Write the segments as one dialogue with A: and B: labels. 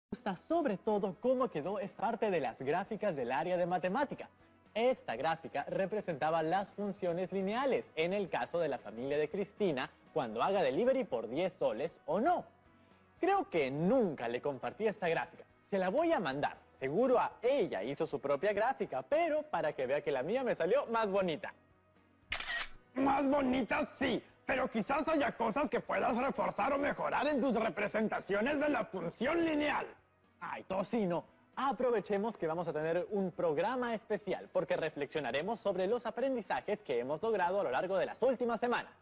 A: gusta sobre todo cómo quedó esta parte de las gráficas del área de matemática. Esta gráfica representaba las funciones lineales en el caso de la familia de Cristina cuando haga delivery por 10 soles o no. Creo que nunca le compartí esta gráfica. Se la voy a mandar. Seguro a ella hizo su propia gráfica, pero para que vea que la mía me salió más bonita.
B: Más bonita sí, pero quizás haya cosas que puedas reforzar o mejorar en tus representaciones de la función lineal.
A: Ay, Tocino, aprovechemos que vamos a tener un programa especial porque reflexionaremos sobre los aprendizajes que hemos logrado a lo largo de las últimas semanas.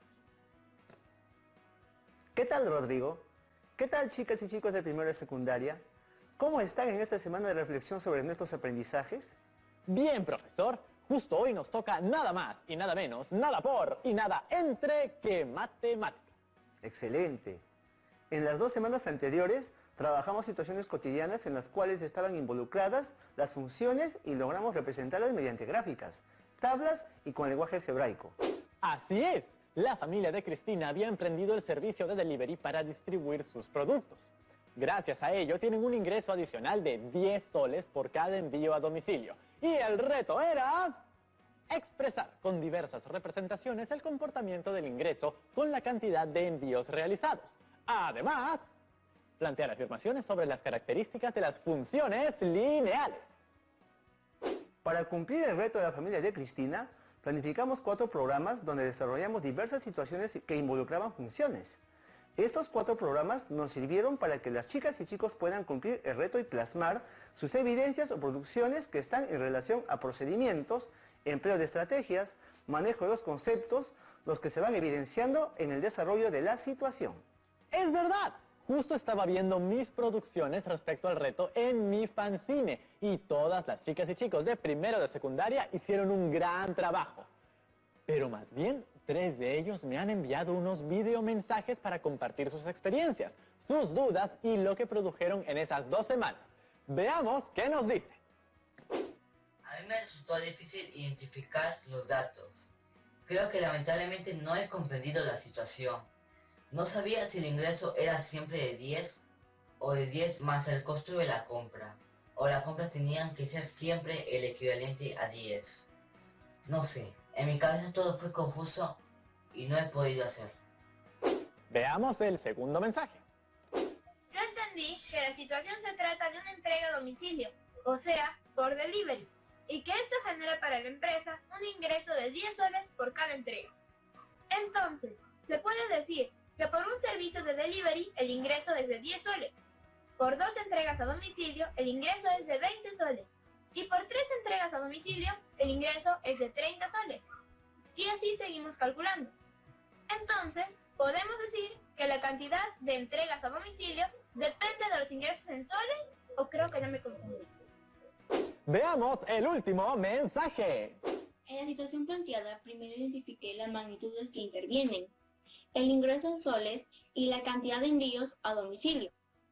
C: ¿Qué tal, Rodrigo? ¿Qué tal, chicas y chicos de primero de secundaria? ¿Cómo están en esta semana de reflexión sobre nuestros aprendizajes?
A: Bien, profesor. Justo hoy nos toca nada más y nada menos, nada por y nada entre que matemática.
C: Excelente. En las 2 semanas anteriores trabajamos situaciones cotidianas en las cuales estaban involucradas las funciones y logramos representarlas mediante gráficas, tablas y con lenguaje algebraico.
A: Así es. La familia de Cristina había emprendido el servicio de delivery para distribuir sus productos. Gracias a ello tienen un ingreso adicional de 10 soles por cada envío a domicilio. Y el reto era expresar con diversas representaciones el comportamiento del ingreso con la cantidad de envíos realizados. Además, plantear afirmaciones sobre las características de las funciones lineales.
C: Para cumplir el reto de la familia de Cristina, planificamos 4 programas donde desarrollamos diversas situaciones que involucraban funciones. Estos 4 programas nos sirvieron para que las chicas y chicos puedan cumplir el reto y plasmar sus evidencias o producciones que están en relación a procedimientos, empleo de estrategias, manejo de los conceptos, los que se van evidenciando en el desarrollo de la situación.
A: ¡Es verdad! Justo estaba viendo mis producciones respecto al reto en mi fanzine y todas las chicas y chicos de primero de secundaria hicieron un gran trabajo. Pero más bien, 3 de ellos me han enviado unos videomensajes para compartir sus experiencias, sus dudas y lo que produjeron en esas 2 semanas. Veamos qué nos dice.
D: A mí me resultó difícil identificar los datos. Creo que lamentablemente no he comprendido la situación. No sabía si el ingreso era siempre de 10 o de 10 más el costo de la compra. O la compra tenían que ser siempre el equivalente a 10. No sé, en mi cabeza todo fue confuso y no he podido hacer.
A: Veamos el segundo mensaje.
E: Yo entendí que la situación se trata de una entrega a domicilio, o sea, por delivery, y que esto genera para la empresa un ingreso de 10 soles por cada entrega. Entonces, se puede decir que por un servicio de delivery el ingreso es de 10 soles, por 2 entregas a domicilio el ingreso es de 20 soles, y por 3 entregas a domicilio el ingreso es de 30 soles. Y así seguimos calculando. Entonces, podemos decir que la cantidad de entregas a domicilio depende de los ingresos en soles, o creo que no me confundí.
A: Veamos el último mensaje.
F: En la situación planteada, primero identifiqué las magnitudes que intervienen, el ingreso en soles y la cantidad de envíos a domicilio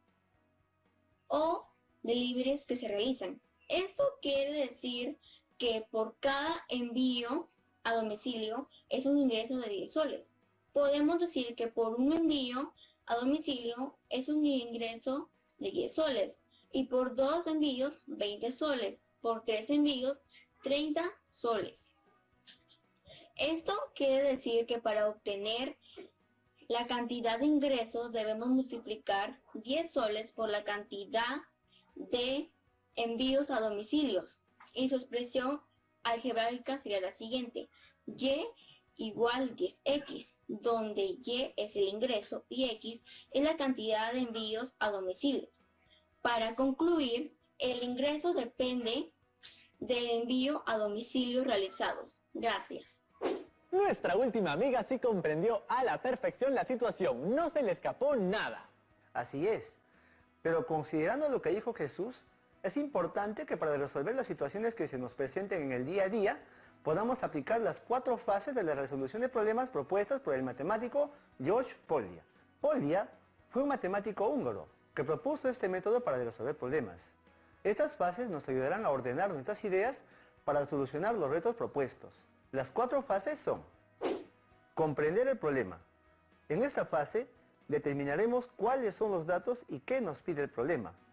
F: o deliveries que se realizan. Esto quiere decir que por cada envío a domicilio es un ingreso de 10 soles. Podemos decir que por un envío a domicilio es un ingreso de 10 soles y por 2 envíos 20 soles, por 3 envíos 30 soles. Esto quiere decir que para obtener la cantidad de ingresos debemos multiplicar 10 soles por la cantidad de envíos a domicilios. Y su expresión algebraica sería la siguiente: y igual 10x, donde y es el ingreso y x es la cantidad de envíos a domicilio. Para concluir, el ingreso depende del envío a domicilio realizados. Gracias.
A: Nuestra última amiga sí comprendió a la perfección la situación, no se le escapó nada.
C: Así es. Pero considerando lo que dijo Jesús, es importante que para resolver las situaciones que se nos presenten en el día a día, podamos aplicar las 4 fases de la resolución de problemas propuestas por el matemático George Polya. Polya fue un matemático húngaro que propuso este método para resolver problemas. Estas fases nos ayudarán a ordenar nuestras ideas para solucionar los retos propuestos. Las 4 fases son: comprender el problema. En esta fase determinaremos cuáles son los datos y qué nos pide el problema.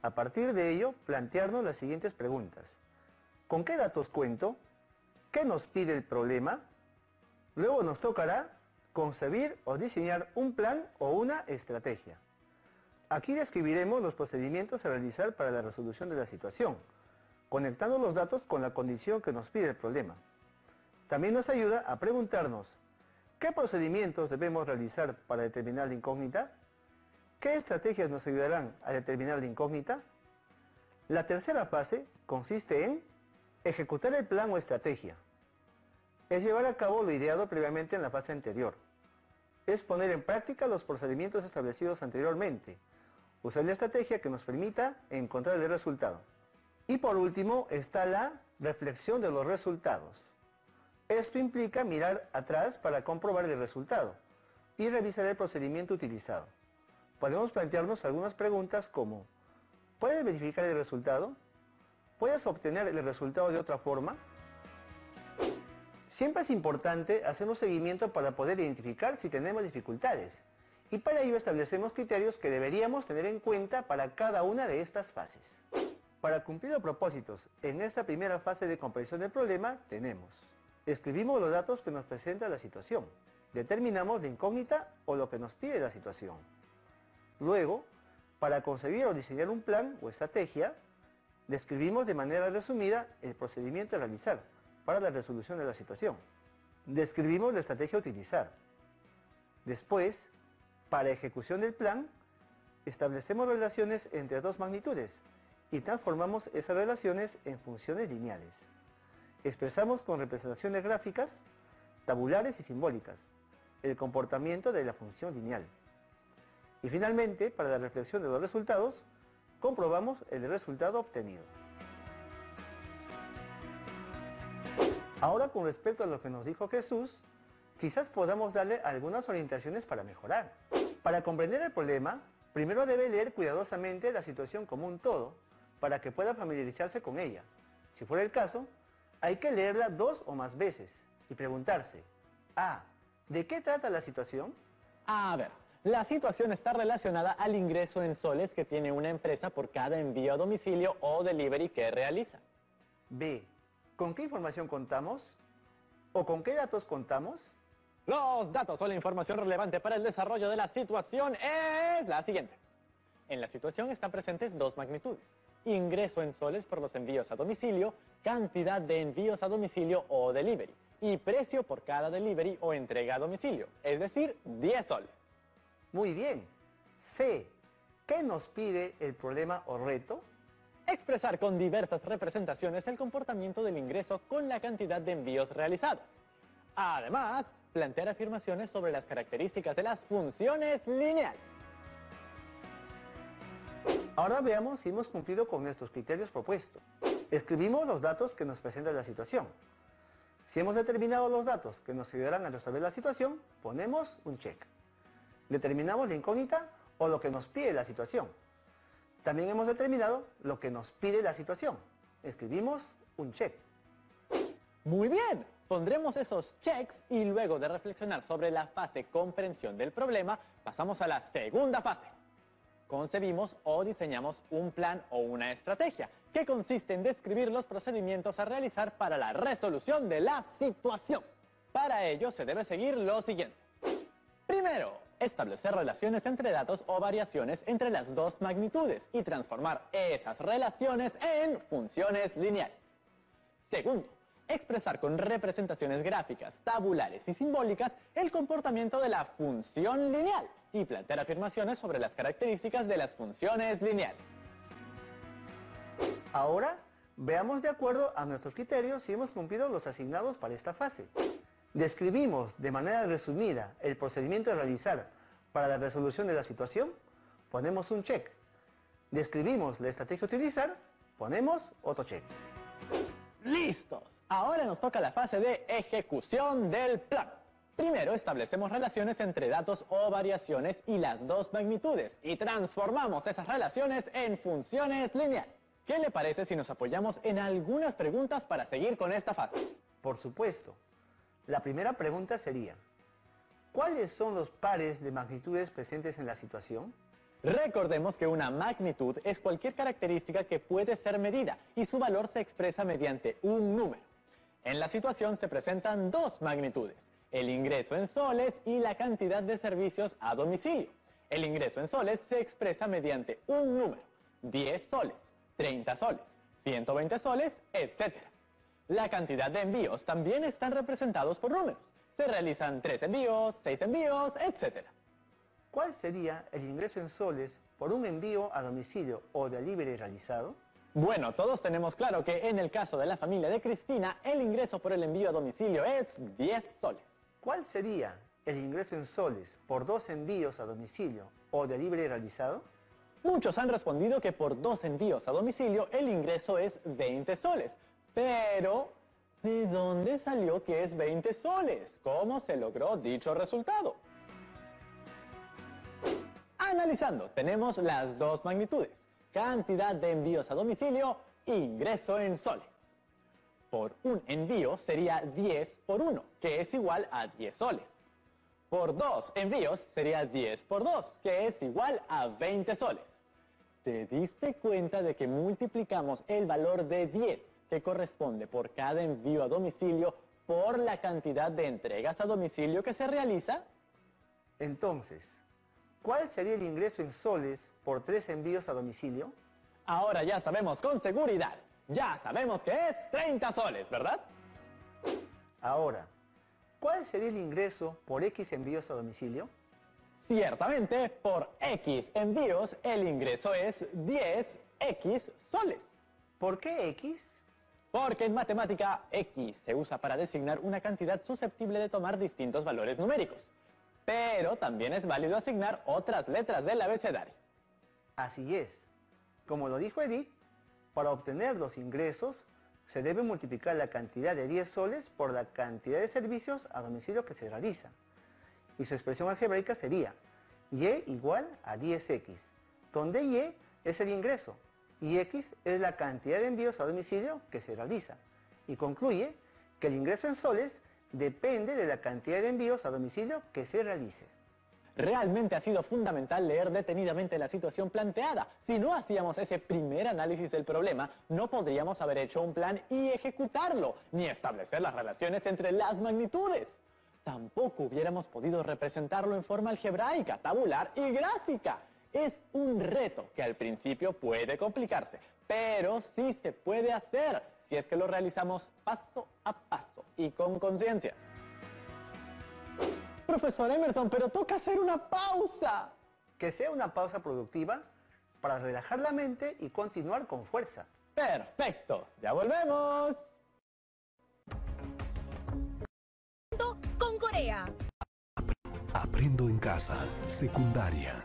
C: A partir de ello, plantearnos las siguientes preguntas. ¿Con qué datos cuento? ¿Qué nos pide el problema? Luego nos tocará concebir o diseñar un plan o una estrategia. Aquí describiremos los procedimientos a realizar para la resolución de la situación, conectando los datos con la condición que nos pide el problema. También nos ayuda a preguntarnos, ¿qué procedimientos debemos realizar para determinar la incógnita? ¿Qué estrategias nos ayudarán a determinar la incógnita? La tercera fase consiste en ejecutar el plan o estrategia. Es llevar a cabo lo ideado previamente en la fase anterior. Es poner en práctica los procedimientos establecidos anteriormente. Usar la estrategia que nos permita encontrar el resultado. Y por último está la reflexión de los resultados. Esto implica mirar atrás para comprobar el resultado y revisar el procedimiento utilizado. Podemos plantearnos algunas preguntas como: ¿puedes verificar el resultado? ¿Puedes obtener el resultado de otra forma? Siempre es importante hacer un seguimiento para poder identificar si tenemos dificultades, y para ello establecemos criterios que deberíamos tener en cuenta para cada una de estas fases. Para cumplir los propósitos en esta primera fase de comprensión del problema tenemos: escribimos los datos que nos presenta la situación, determinamos la incógnita o lo que nos pide la situación. Luego, para concebir o diseñar un plan o estrategia, describimos de manera resumida el procedimiento a realizar para la resolución de la situación. Describimos la estrategia a utilizar. Después, para ejecución del plan, establecemos relaciones entre dos magnitudes y transformamos esas relaciones en funciones lineales. Expresamos con representaciones gráficas, tabulares y simbólicas el comportamiento de la función lineal. Y finalmente, para la reflexión de los resultados, comprobamos el resultado obtenido. Ahora, con respecto a lo que nos dijo Jesús, quizás podamos darle algunas orientaciones para mejorar. Para comprender el problema, primero debe leer cuidadosamente la situación como un todo, para que pueda familiarizarse con ella. Si fuera el caso, hay que leerla 2 o más veces y preguntarse: A. ¿De qué trata la situación?
A: A ver, la situación está relacionada al ingreso en soles que tiene una empresa por cada envío a domicilio o delivery que realiza.
C: B. ¿Con qué información contamos? ¿O con qué datos contamos?
A: Los datos o la información relevante para el desarrollo de la situación es la siguiente. En la situación están presentes dos magnitudes: ingreso en soles por los envíos a domicilio, cantidad de envíos a domicilio o delivery, y precio por cada delivery o entrega a domicilio, es decir, 10 soles.
C: Muy bien. C. ¿Qué nos pide el problema o reto?
A: Expresar con diversas representaciones el comportamiento del ingreso con la cantidad de envíos realizados. Además, plantear afirmaciones sobre las características de las funciones lineales.
C: Ahora veamos si hemos cumplido con nuestros criterios propuestos. Escribimos los datos que nos presenta la situación. Si hemos determinado los datos que nos ayudarán a resolver la situación, ponemos un check. Determinamos la incógnita o lo que nos pide la situación. También hemos determinado lo que nos pide la situación. Escribimos un check.
A: Muy bien, pondremos esos checks y luego de reflexionar sobre la fase comprensión del problema, pasamos a la segunda fase. Concebimos o diseñamos un plan o una estrategia, que consiste en describir los procedimientos a realizar para la resolución de la situación. Para ello se debe seguir lo siguiente. Primero, establecer relaciones entre datos o variaciones entre las dos magnitudes y transformar esas relaciones en funciones lineales. Segundo, expresar con representaciones gráficas, tabulares y simbólicas el comportamiento de la función lineal y plantear afirmaciones sobre las características de las funciones lineales.
C: Ahora, veamos de acuerdo a nuestros criterios si hemos cumplido los asignados para esta fase. Describimos de manera resumida el procedimiento a realizar para la resolución de la situación, ponemos un check. Describimos la estrategia a utilizar, ponemos otro check.
A: ¡Listos! Ahora nos toca la fase de ejecución del plan. Primero establecemos relaciones entre datos o variaciones y las dos magnitudes y transformamos esas relaciones en funciones lineales. ¿Qué le parece si nos apoyamos en algunas preguntas para seguir con esta fase?
C: Por supuesto. La primera pregunta sería: ¿cuáles son los pares de magnitudes presentes en la situación?
A: Recordemos que una magnitud es cualquier característica que puede ser medida y su valor se expresa mediante un número. En la situación se presentan dos magnitudes, el ingreso en soles y la cantidad de servicios a domicilio. El ingreso en soles se expresa mediante un número, 10 soles, 30 soles, 120 soles, etc. La cantidad de envíos también están representados por números. Se realizan 3 envíos, 6 envíos, etc.
C: ¿Cuál sería el ingreso en soles por un envío a domicilio o delivery realizado?
A: Bueno, todos tenemos claro que en el caso de la familia de Cristina, el ingreso por el envío a domicilio es 10 soles.
C: ¿Cuál sería el ingreso en soles por 2 envíos a domicilio o delivery realizado?
A: Muchos han respondido que por 2 envíos a domicilio el ingreso es 20 soles. Pero, ¿de dónde salió que es 20 soles? ¿Cómo se logró dicho resultado? Analizando, tenemos las dos magnitudes, cantidad de envíos a domicilio, ingreso en soles. Por un envío sería 10 por 1, que es igual a 10 soles. Por 2 envíos sería 10 por 2, que es igual a 20 soles. ¿Te diste cuenta de que multiplicamos el valor de 10, que corresponde por cada envío a domicilio, por la cantidad de entregas a domicilio que se realiza?
C: Entonces, ¿cuál sería el ingreso en soles por 3 envíos a domicilio?
A: Ahora ya sabemos con seguridad. Ya sabemos que es 30 soles, ¿verdad?
C: Ahora, ¿cuál sería el ingreso por X envíos a domicilio?
A: Ciertamente, por X envíos, el ingreso es 10X soles.
C: ¿Por qué X?
A: Porque en matemática, X se usa para designar una cantidad susceptible de tomar distintos valores numéricos. Pero también es válido asignar otras letras del abecedario.
C: Así es. Como lo dijo Edith, para obtener los ingresos se debe multiplicar la cantidad de 10 soles por la cantidad de servicios a domicilio que se realiza. Y su expresión algebraica sería Y igual a 10X, donde Y es el ingreso y X es la cantidad de envíos a domicilio que se realiza. Y concluye que el ingreso en soles depende de la cantidad de envíos a domicilio que se realice.
A: Realmente ha sido fundamental leer detenidamente la situación planteada. Si no hacíamos ese primer análisis del problema, no podríamos haber hecho un plan y ejecutarlo, ni establecer las relaciones entre las magnitudes. Tampoco hubiéramos podido representarlo en forma algebraica, tabular y gráfica. Es un reto que al principio puede complicarse, pero sí se puede hacer si es que lo realizamos paso a paso y con conciencia. Profesor Emerson, pero toca hacer una pausa.
C: Que sea una pausa productiva para relajar la mente y continuar con fuerza.
A: Perfecto, ya volvemos.
G: Con Corea.
H: Aprendo en casa, secundaria.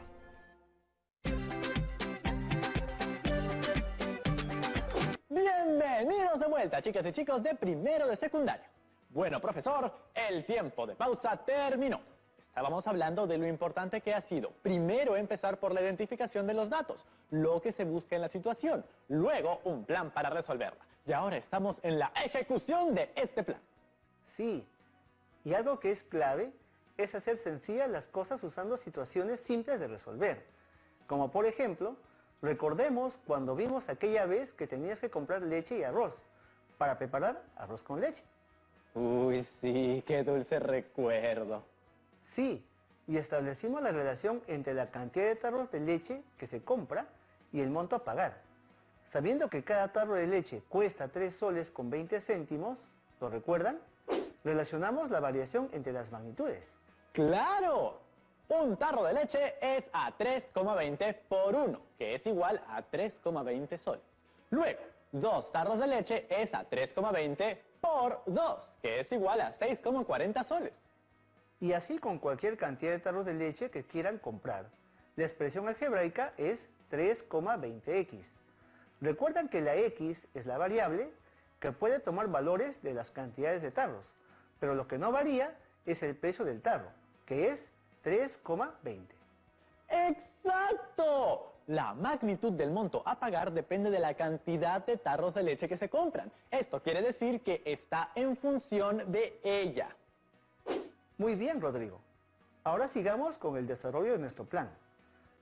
A: Bienvenidos de vuelta, chicas y chicos de primero de secundaria. Bueno, profesor, el tiempo de pausa terminó. Estábamos hablando de lo importante que ha sido, primero empezar por la identificación de los datos, lo que se busca en la situación, luego un plan para resolverla. Y ahora estamos en la ejecución de este plan.
C: Sí, y algo que es clave es hacer sencillas las cosas usando situaciones simples de resolver. Como por ejemplo, recordemos cuando vimos aquella vez que tenías que comprar leche y arroz para preparar arroz con leche.
A: Uy, sí, qué dulce recuerdo.
C: Sí, y establecimos la relación entre la cantidad de tarros de leche que se compra y el monto a pagar. Sabiendo que cada tarro de leche cuesta 3 soles con 20 céntimos, ¿lo recuerdan? Relacionamos la variación entre las magnitudes.
A: ¡Claro! Un tarro de leche es a 3,20 por 1, que es igual a 3,20 soles. Luego, 2 tarros de leche es a 3,20 por 2, que es igual a 6,40 soles.
C: Y así con cualquier cantidad de tarros de leche que quieran comprar. La expresión algebraica es 3,20x. Recuerdan que la x es la variable que puede tomar valores de las cantidades de tarros, pero lo que no varía es el precio del tarro, que es 3,20.
A: ¡Exacto! La magnitud del monto a pagar depende de la cantidad de tarros de leche que se compran. Esto quiere decir que está en función de ella.
C: Muy bien, Rodrigo. Ahora sigamos con el desarrollo de nuestro plan.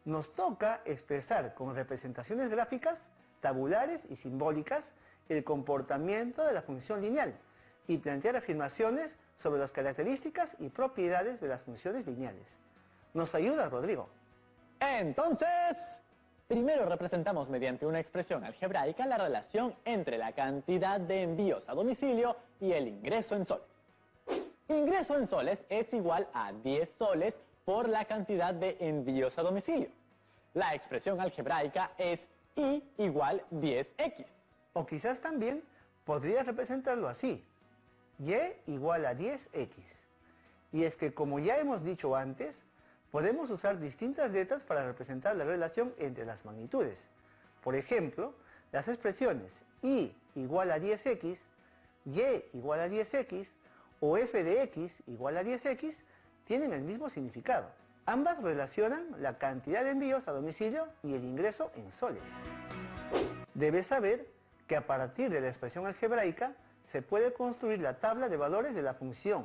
C: Nos toca expresar con representaciones gráficas, tabulares y simbólicas el comportamiento de la función lineal y plantear afirmaciones sobre las características y propiedades de las funciones lineales. ¿Nos ayuda, Rodrigo?
A: Entonces, primero representamos mediante una expresión algebraica la relación entre la cantidad de envíos a domicilio y el ingreso en soles. Ingreso en soles es igual a 10 soles por la cantidad de envíos a domicilio. La expresión algebraica es Y igual 10X.
C: O quizás también podrías representarlo así: Y igual a 10X. Y es que, como ya hemos dicho antes, podemos usar distintas letras para representar la relación entre las magnitudes. Por ejemplo, las expresiones Y igual a 10X, Y igual a 10X o F de X igual a 10X tienen el mismo significado. Ambas relacionan la cantidad de envíos a domicilio y el ingreso en soles. Debes saber que a partir de la expresión algebraica se puede construir la tabla de valores de la función.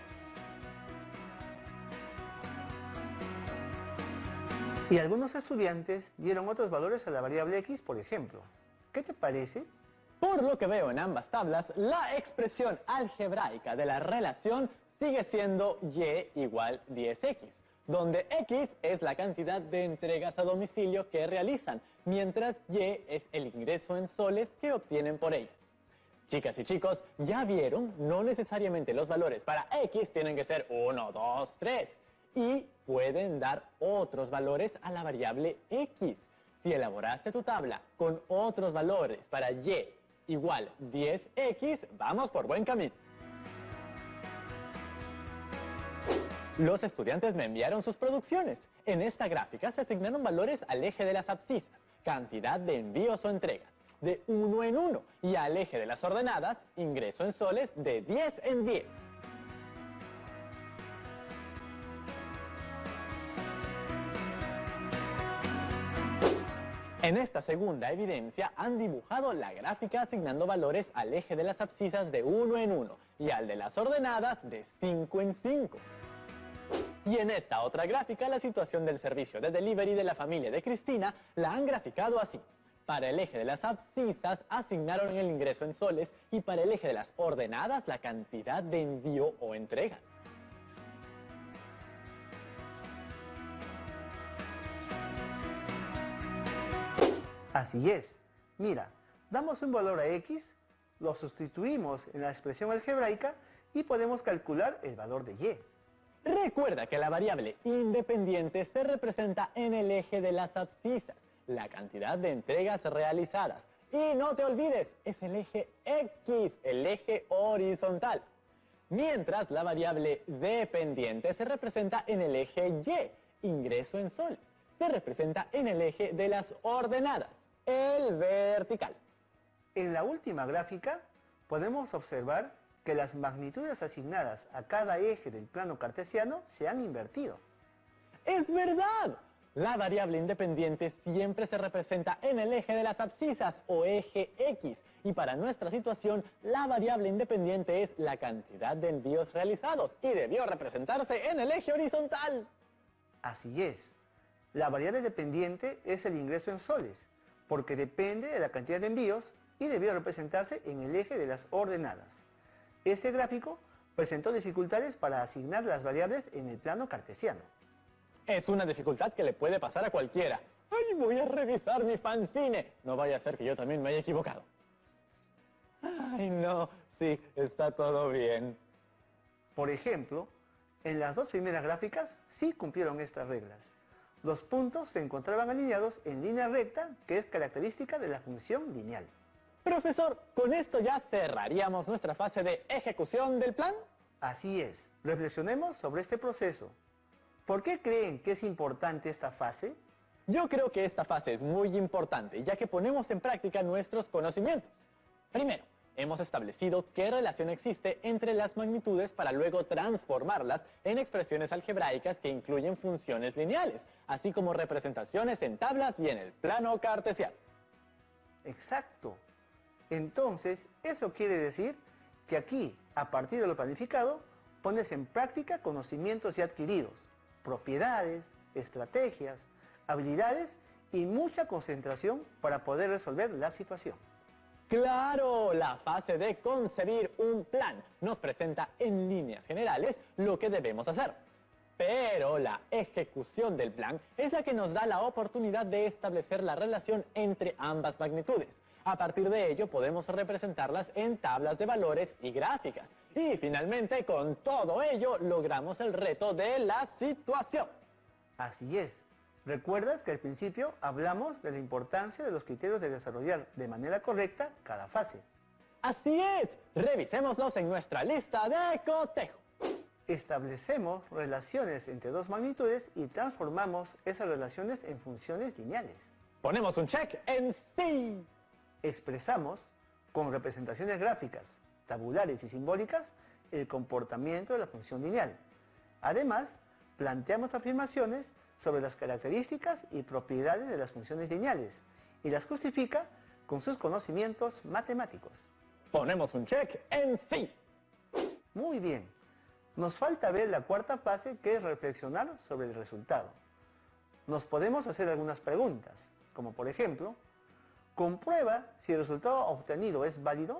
C: Y algunos estudiantes dieron otros valores a la variable X, por ejemplo. ¿Qué te parece?
A: Por lo que veo en ambas tablas, la expresión algebraica de la relación sigue siendo Y igual 10X, donde X es la cantidad de entregas a domicilio que realizan, mientras Y es el ingreso en soles que obtienen por ellas. Chicas y chicos, ya vieron, no necesariamente los valores para X tienen que ser 1, 2, 3, y pueden dar otros valores a la variable X. Si elaboraste tu tabla con otros valores para Y igual 10X, vamos por buen camino. Los estudiantes me enviaron sus producciones. En esta gráfica se asignaron valores al eje de las abscisas, cantidad de envíos o entregas, de 1 en 1, y al eje de las ordenadas, ingreso en soles, de 10 en 10. En esta segunda evidencia han dibujado la gráfica asignando valores al eje de las abscisas de 1 en 1 y al de las ordenadas de 5 en 5. Y en esta otra gráfica la situación del servicio de delivery de la familia de Cristina la han graficado así. Para el eje de las abscisas asignaron el ingreso en soles y para el eje de las ordenadas la cantidad de envío o entregas.
C: Así es. Mira, damos un valor a X, lo sustituimos en la expresión algebraica y podemos calcular el valor de Y.
A: Recuerda que la variable independiente se representa en el eje de las abscisas, la cantidad de entregas realizadas. Y no te olvides, es el eje X, el eje horizontal. Mientras la variable dependiente se representa en el eje Y, ingreso en soles. Se representa en el eje de las ordenadas, el vertical.
C: En la última gráfica podemos observar que las magnitudes asignadas a cada eje del plano cartesiano se han invertido.
A: ¡Es verdad! La variable independiente siempre se representa en el eje de las abscisas o eje X, y para nuestra situación la variable independiente es la cantidad de envíos realizados y debió representarse en el eje horizontal.
C: Así es. La variable dependiente es el ingreso en soles, porque depende de la cantidad de envíos y debió representarse en el eje de las ordenadas. Este gráfico presentó dificultades para asignar las variables en el plano cartesiano.
A: Es una dificultad que le puede pasar a cualquiera. ¡Ay, voy a revisar mi fanzine! No vaya a ser que yo también me haya equivocado. ¡Ay, no! Sí, está todo bien.
C: Por ejemplo, en las dos primeras gráficas sí cumplieron estas reglas. Los puntos se encontraban alineados en línea recta, que es característica de la función lineal.
A: Profesor, ¿con esto ya cerraríamos nuestra fase de ejecución del plan?
C: Así es. Reflexionemos sobre este proceso. ¿Por qué creen que es importante esta fase?
A: Yo creo que esta fase es muy importante, ya que ponemos en práctica nuestros conocimientos. Primero, hemos establecido qué relación existe entre las magnitudes para luego transformarlas en expresiones algebraicas que incluyen funciones lineales, así como representaciones en tablas y en el plano cartesiano.
C: Exacto. Entonces, eso quiere decir que aquí, a partir de lo planificado, pones en práctica conocimientos ya adquiridos, propiedades, estrategias, habilidades y mucha concentración para poder resolver la situación.
A: ¡Claro! La fase de concebir un plan nos presenta en líneas generales lo que debemos hacer. Pero la ejecución del plan es la que nos da la oportunidad de establecer la relación entre ambas magnitudes. A partir de ello podemos representarlas en tablas de valores y gráficas. Y finalmente, con todo ello, logramos el reto de la situación.
C: Así es. ¿Recuerdas que al principio hablamos de la importancia de los criterios de desarrollar de manera correcta cada fase?
A: ¡Así es! Revisémoslos en nuestra lista de cotejo.
C: Establecemos relaciones entre dos magnitudes y transformamos esas relaciones en funciones lineales.
A: Ponemos un check en sí.
C: Expresamos con representaciones gráficas, tabulares y simbólicas el comportamiento de la función lineal. Además, planteamos afirmaciones sobre las características y propiedades de las funciones lineales y las justifica con sus conocimientos matemáticos.
A: Ponemos un check en sí.
C: Muy bien. Nos falta ver la cuarta fase, que es reflexionar sobre el resultado. Nos podemos hacer algunas preguntas, como por ejemplo, ¿comprueba si el resultado obtenido es válido?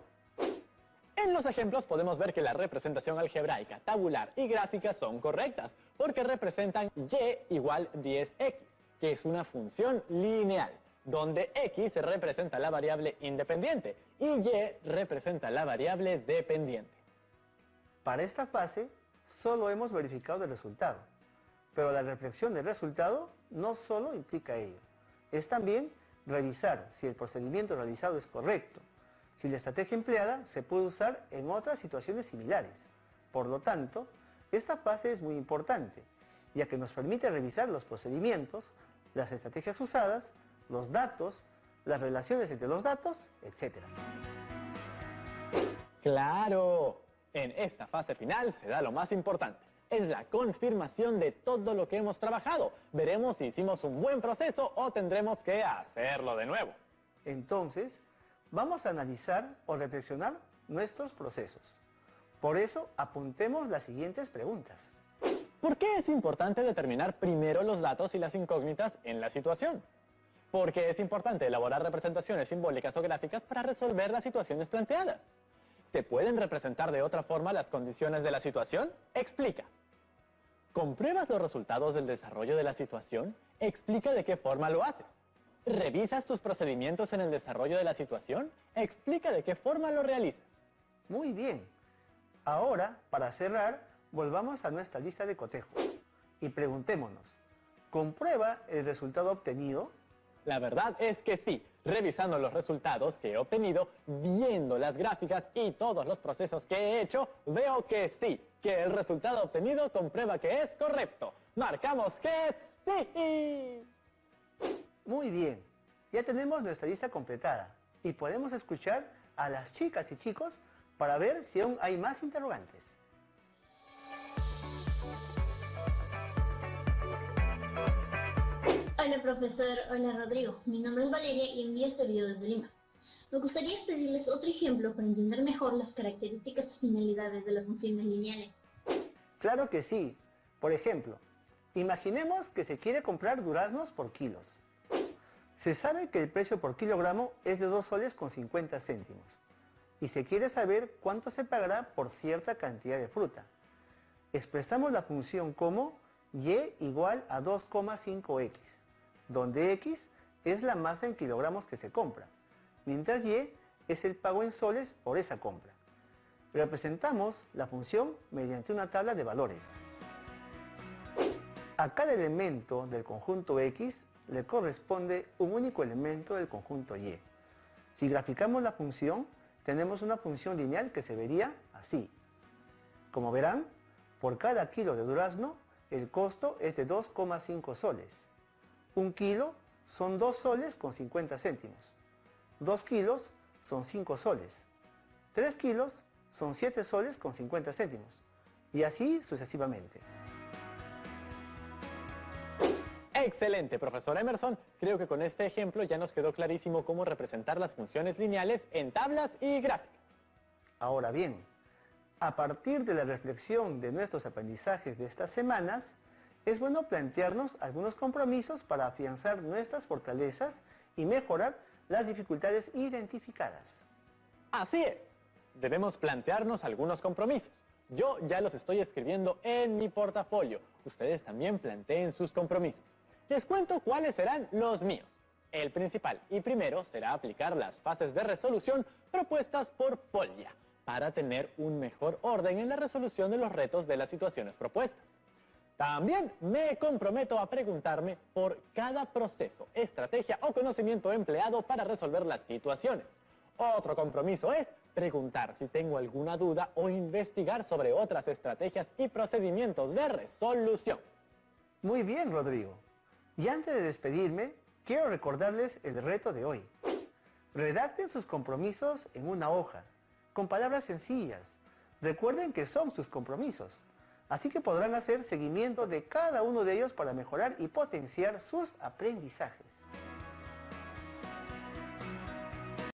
A: En los ejemplos podemos ver que la representación algebraica, tabular y gráfica son correctas, porque representan y igual 10x, que es una función lineal, donde x representa la variable independiente y y representa la variable dependiente.
C: Para esta fase, solo hemos verificado el resultado, pero la reflexión del resultado no solo implica ello, es también revisar si el procedimiento realizado es correcto, si la estrategia empleada se puede usar en otras situaciones similares. Por lo tanto, esta fase es muy importante, ya que nos permite revisar los procedimientos, las estrategias usadas, los datos, las relaciones entre los datos, etc.
A: ¡Claro! En esta fase final se da lo más importante. Es la confirmación de todo lo que hemos trabajado. Veremos si hicimos un buen proceso o tendremos que hacerlo de nuevo.
C: Entonces, vamos a analizar o reflexionar nuestros procesos. Por eso, apuntemos las siguientes preguntas.
A: ¿Por qué es importante determinar primero los datos y las incógnitas en la situación? ¿Por qué es importante elaborar representaciones simbólicas o gráficas para resolver las situaciones planteadas? ¿Se pueden representar de otra forma las condiciones de la situación? Explica. ¿Compruebas los resultados del desarrollo de la situación? Explica de qué forma lo haces. ¿Revisas tus procedimientos en el desarrollo de la situación? Explica de qué forma lo realizas.
C: Muy bien. Ahora, para cerrar, volvamos a nuestra lista de cotejo y preguntémonos, ¿comprueba el resultado obtenido?
A: La verdad es que sí. Revisando los resultados que he obtenido, viendo las gráficas y todos los procesos que he hecho, veo que sí, que el resultado obtenido comprueba que es correcto. Marcamos que sí.
C: Muy bien, ya tenemos nuestra lista completada y podemos escuchar a las chicas y chicos para ver si aún hay más interrogantes.
I: Hola profesor, hola Rodrigo, mi nombre es Valeria y envío este video desde Lima. Me gustaría pedirles otro ejemplo para entender mejor las características y finalidades de las funciones lineales.
C: Claro que sí. Por ejemplo, imaginemos que se quiere comprar duraznos por kilos. Se sabe que el precio por kilogramo es de 2 soles con 50 céntimos y se quiere saber cuánto se pagará por cierta cantidad de fruta. Expresamos la función como y igual a 2,5x, donde x es la masa en kilogramos que se compra, mientras y es el pago en soles por esa compra. Representamos la función mediante una tabla de valores. A cada elemento del conjunto x le corresponde un único elemento del conjunto y. Si graficamos la función, tenemos una función lineal que se vería así. Como verán, por cada kilo de durazno, el costo es de 2,5 soles. Un kilo son 2 soles con 50 céntimos. 2 kilos son 5 soles. 3 kilos son 7 soles con 50 céntimos. Y así sucesivamente.
A: Excelente, profesor Emerson. Creo que con este ejemplo ya nos quedó clarísimo cómo representar las funciones lineales en tablas y gráficas.
C: Ahora bien, a partir de la reflexión de nuestros aprendizajes de estas semanas, Es bueno plantearnos algunos compromisos para afianzar nuestras fortalezas y mejorar las dificultades identificadas.
A: Así es. Debemos plantearnos algunos compromisos. Yo ya los estoy escribiendo en mi portafolio. Ustedes también planteen sus compromisos. Les cuento cuáles serán los míos. El principal y primero será aplicar las fases de resolución propuestas por Polya para tener un mejor orden en la resolución de los retos de las situaciones propuestas. También me comprometo a preguntarme por cada proceso, estrategia o conocimiento empleado para resolver las situaciones. Otro compromiso es preguntar si tengo alguna duda o investigar sobre otras estrategias y procedimientos de resolución.
C: Muy bien, Rodrigo. Y antes de despedirme, quiero recordarles el reto de hoy. Redacten sus compromisos en una hoja, con palabras sencillas. Recuerden que son sus compromisos, así que podrán hacer seguimiento de cada uno de ellos para mejorar y potenciar sus aprendizajes.